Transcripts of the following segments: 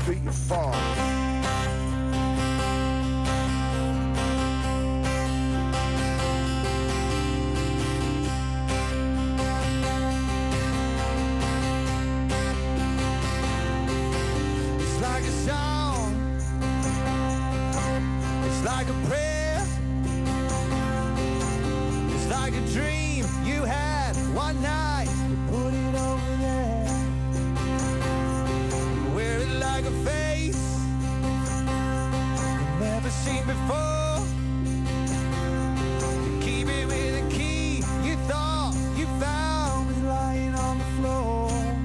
feet you fall. It's like a song, it's like a prayer, it's like a dream you had one night. You put it over there, you wear it like a face you've never seen before. You keep it with a key you thought you found was lying on the floor.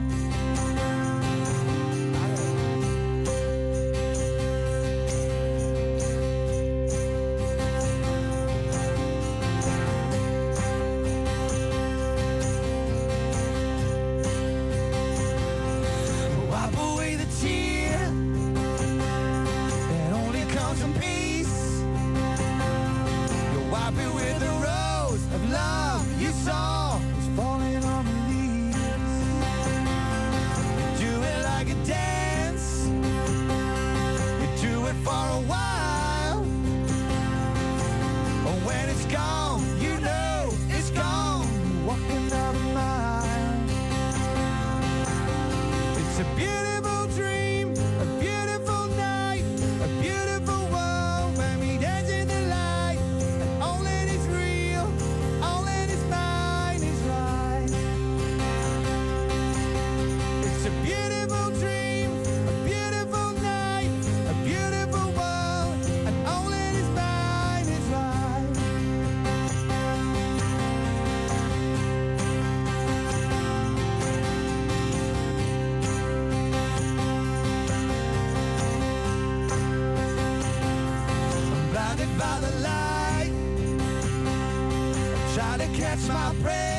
Wipe away the tear that only comes from peace. You wipe it with the rose of love you saw was falling on the leaves. You do it like a dance, you do it for a while, but when it's gone, you know it's gone. You're walking out a mile. It's a beautiful dream, a beautiful night, a beautiful world when we dance in the light, and all that is real, all that is mine is right. It's a beautiful dream, a beautiful night, a beautiful world, and all that is mine is right. I'm blinded by the light, I'm trying to catch my breath.